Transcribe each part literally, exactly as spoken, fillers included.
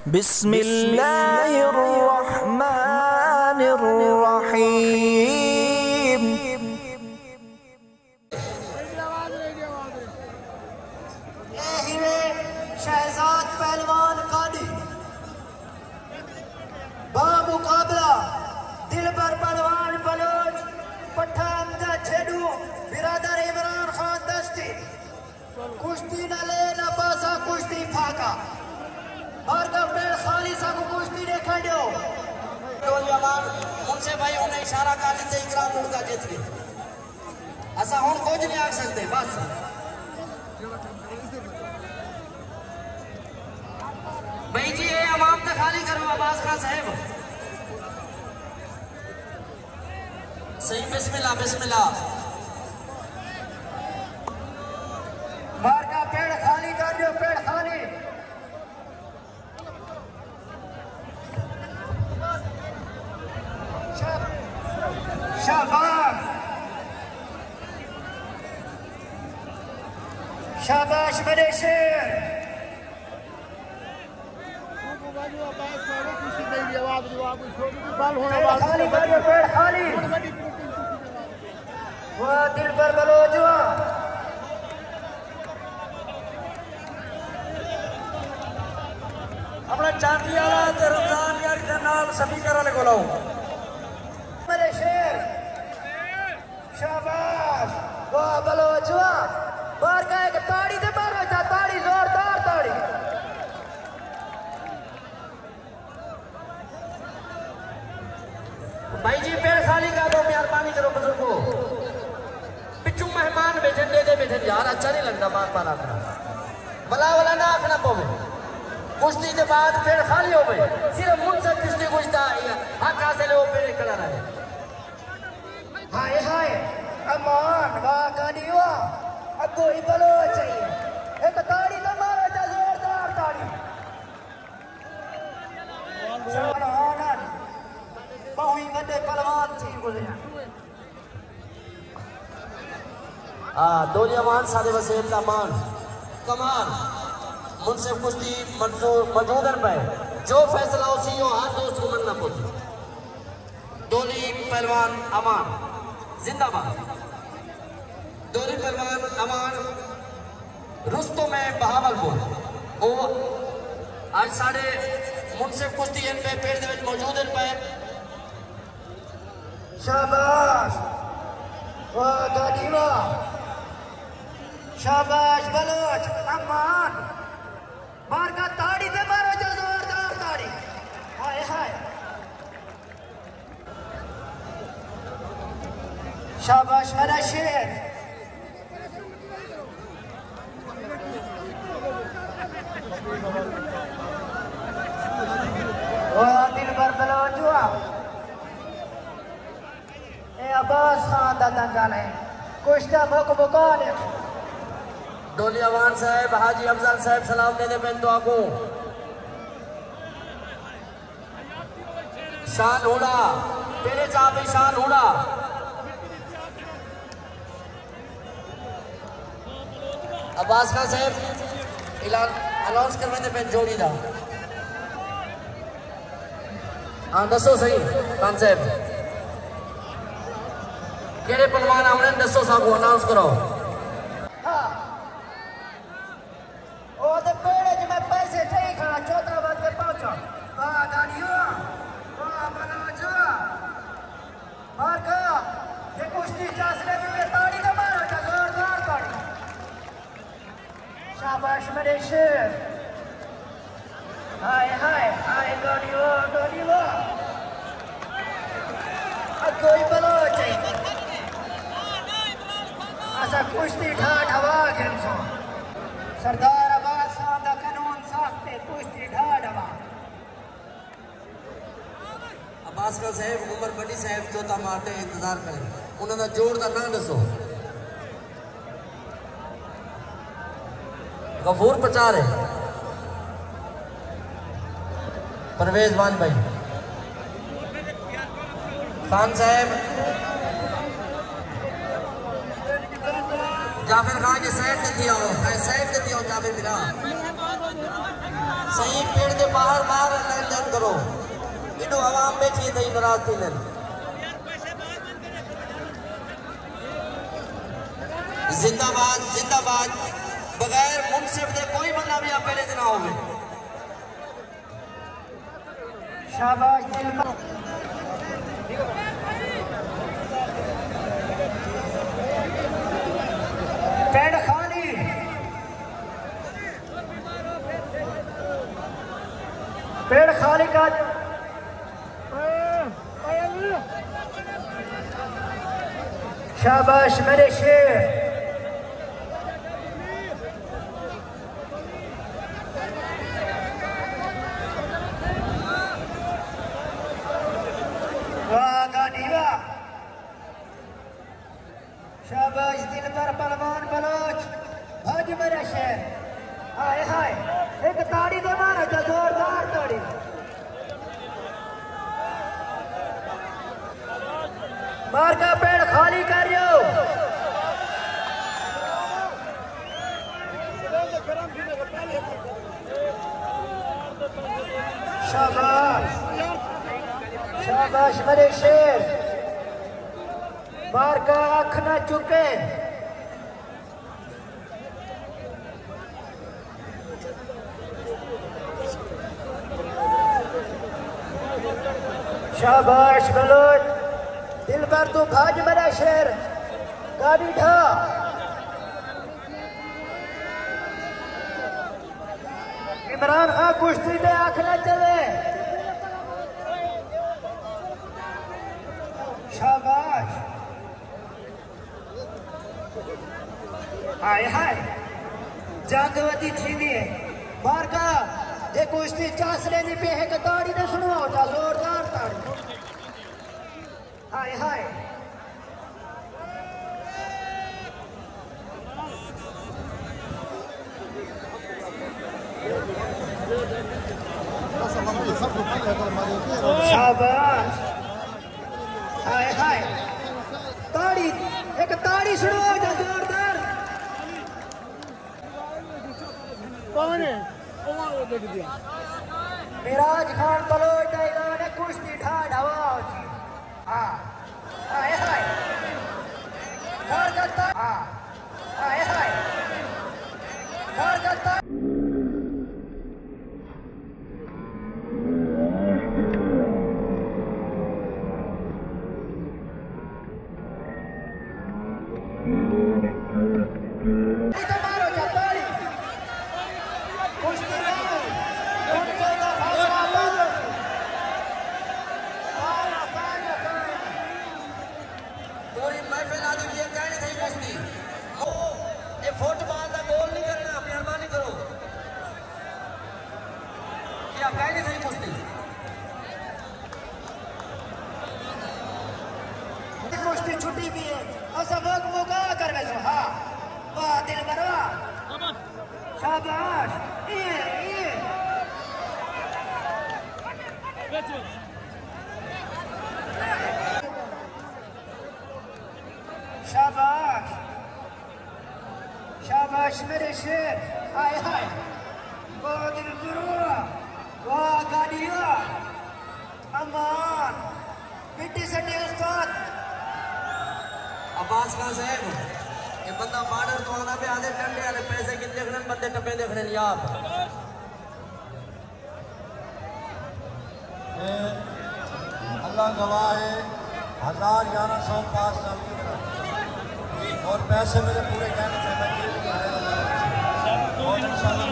बिस्मिल्लाहिर्रहमानिर्रहीम। शहजाद पहलवान कादी बामुकाबला दिलबर पहलवान बलोच पठान का छेडू बिरादर इमरान खान दस्ती कुश्ती न ले न पासा कुश्ती फाका और पेड़ खाली सा को कुश्ती ने खड़ो जवान उनसे भाई उन्हें इशारा कर देते इकराम उनका जीत गए ऐसा हम कुछ नहीं आ सकते बस भाई जी ये अवाम तक खाली करो अब्बास खान साहब सही बिस्मिल्लाह बिस्मिल्लाह मार का पेड़ खाली कर दो पेड़ खाली शाबाश शाबाश मेरे शेर खाली खाली पेड़ खाली वो दिल पर बलोच हुआ अपना चांदी वाला रमजान यार के नाल सभी करा ले बोलाओ मेरे शेर शाबाश वो बलोच हुआ बाहर का एक ताड़ी दे बाहर था ताड़ी जोरदार ताड़ी भाई जी पेड़ खाली कर दो मेहरबानी करो बुजुर्गो पिछू मेहमान बैठे दे दे बैठे यार अच्छा नहीं लगता बार बार आखना भला वाला ना आखना पवे कुश्ती के बाद पेड़ खाली हो गए सिर्फ मुझसे कुश्ती कुश्ता हक हासिल हो पेड़ खड़ा रहे हाय हाय अमान वाह गाड़ी वाह अब कोई बलो चाहिए एक ताड़ी तो मारो जा जोरदार ताड़ी बहुई बड़े पहलवान थी बोले हाँ दोलियामान सादे वसीम का मान कमान मुझसे कुश्ती मौजूदन पे जो फैसला उसी हो हर दोस्त को मनना पहुंचे दोली पहलवान अमान जिंदाबाद दोली पहलवान अमान रुस्तों में बहावलपुर ओ आज साढ़े मुझसे कुश्ती इन पे पेड़ दे मौजूद इन पे शाबाश वाह गाड़ी वाह शाबाश बलोच अमान मार का ताड़ी दे मारो जो जोरदार ताड़ी हाय हाय शाबाश मेरा शेर वाह दिल भर बलोच हुआ अब्बास खान दा दंगल है कुश्ता मुक मुकान डोलियावान साहब हाजी अफजल साहब सलाम देने पे दुआ को शान हुड़ा तेरे चाबी शान हुड़ा अब्बास खान साहब ऐलान अनाउंस करने पे जोड़ी दा हाँ दसो सही खान साहब केड़े पहलवान आने दसो साहब अनाउंस करो हाँ ओ तो पेड़े च मैं पैसे ठीक खड़ा चौथा बात पे पहुंचा वाह गाड़ियों वाह बलोच मार का ये कुश्ती चासले में ताड़ी का मारो जा जोरदार ताड़ी शाबाश मेरे शेर हाय हाय हाय गाड़ियों गाड़ियों अब कोई बलोच चाहिए ऐसा कुश्ती ढाट हवा के सरदार अब्बास खान का कानून साखते कुश्ती ढाट हवा अब्बास खान साहब उमर बड़ी साहब चौथा मारते इंतजार करें उन्होंने जोर का ना दसो गफूर प्रचार है परवेज मान भाई खान साहब जाफिर खान के साइड से दिया हो साइड से दिया हो जाफिर बिरा सही पेड़ के बाहर करो इडो आवाम बैठी है नाराज थी जिंदाबाद जिंदाबाद बगैर मुनसिफ दे कोई बंदा भी आप पहले ना होवे शाबाश पेड़ खाली पेड़ खाली का शाबाश मेरे शेर शाबाश दिल पर पलवान बलोच भज मेरा शेर हाय हाय एक ताड़ी तो मारो तो जोरदार ताड़ी मार का पेड़ खाली कर रहे शाबाश शाबाश मेरे शेर मार का आँख न चुके शाबाश बलोच दिल पर तू भाज मेरा शेर गाड़ी ढा इमरान खान कुश्ती में आँख न चले शाबाश हाय हाय जागवती थी है बार का ये कुश्ती चासले नहीं पे है ताड़ी ने सुना होता जोरदार ताड़ी हाय हाय शाबाश हाय हाय ताड़ी एक ताड़ी सुनो जा जोरदार कौन है देख दिया मिराज खान बलोच ने कुश्ती ढा ढवा हाँ हाय हाय हाय हाय फुटबॉल का गोल नहीं करना मेहरबानी करो क्या पहले नहीं कुश्ती कुश्ती छुट्टी भी है और सब लोग मुका कर वैसे हाँ वाह दिल बरवा शाबाश ये ये शाबाश शाबाश मेरे शेर हाय हाय वाह दिल बरवा वाह गाड़िया अमान मिट्टी से उस्ताद अब्बास खान साहब ये बंदा बॉर्डर तो आना पे आधे डंडे वाले पैसे किन देखने बंदे टप्पे देखने नहीं आप अल्लाह गवाह है हजार ग्यारह सौ पाँच और पैसे मेरे पूरे कहने से और इंशाल्लाह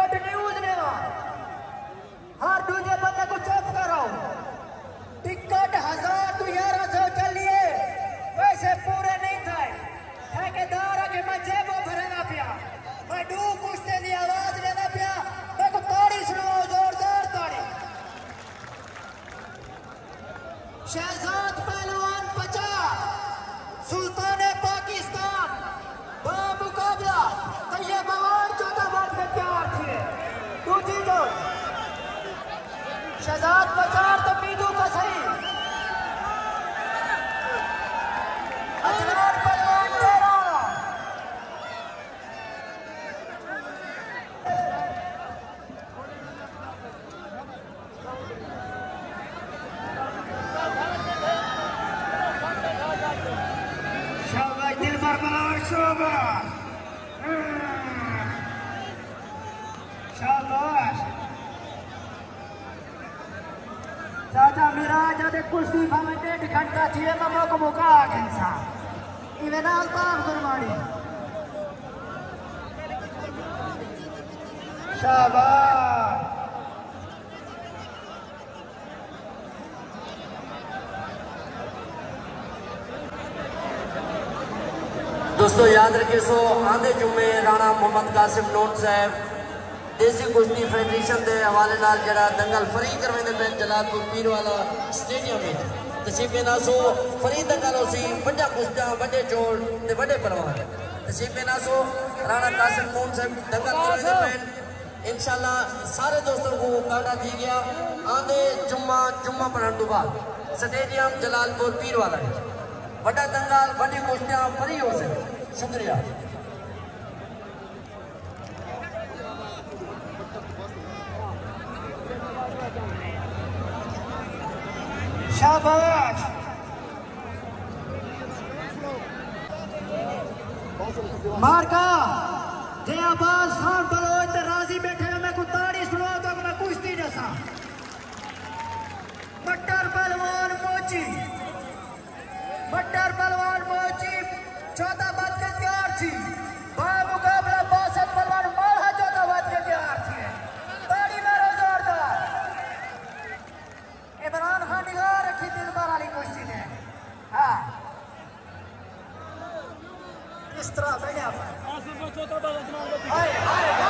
टिकट शहजाद बचार तो पीटू का सही अजनार पहलवान तेरा शाबाश दिल भर बनाओ शाबाश शाबाश चाचा मेरा जब कुश्ती भावे डेढ़ घंटा थी ममो को मुका आगेंसा इवेना अल्ताफ गुरमानी शाबाश दोस्तों याद रखिए सो आंदे जुम्मे राणा मोहम्मद कासिम नोट साहब देसी कुश्ती फेडरेशन के हवाले नाल जरा दंगल फरी करवाते पे जलालपुर पीर वाला स्टेडियम में तसीबे नासो फरी दंगल उसी वड्डा कुश्तियां वड्डे जोड़ ते वड्डे परवान तसीबे नासो राणा कासिम नोट साहब दंगल करवाते पे इंशाल्लाह सारे दोस्तों को काटा दी गया आंदे जुम्मा जुम्मा पढ़ने तो बाद स्टेडियम जलालपुर पीर वाला वड्डा दंगल वड्डी कुश्तियां फरी हो सके शुक्रिया शाबाश मार्का जे आवाज खान बलोच ते राजी बैठे मैं को ताड़ी सुना तो मैं कुश्ती जैसा बट्टर पहलवान मोची बट्टर पहलवान मोची चौदह बात के तैयार थी बाय मुकाबला बासठ पहलवान माला चौदह बात के तैयार थी ताड़ी मारो जोरदार इमरान खान निगाह रखी दिल भर वाली कुश्ती ने हाँ इस तरह बैठा हाय हाय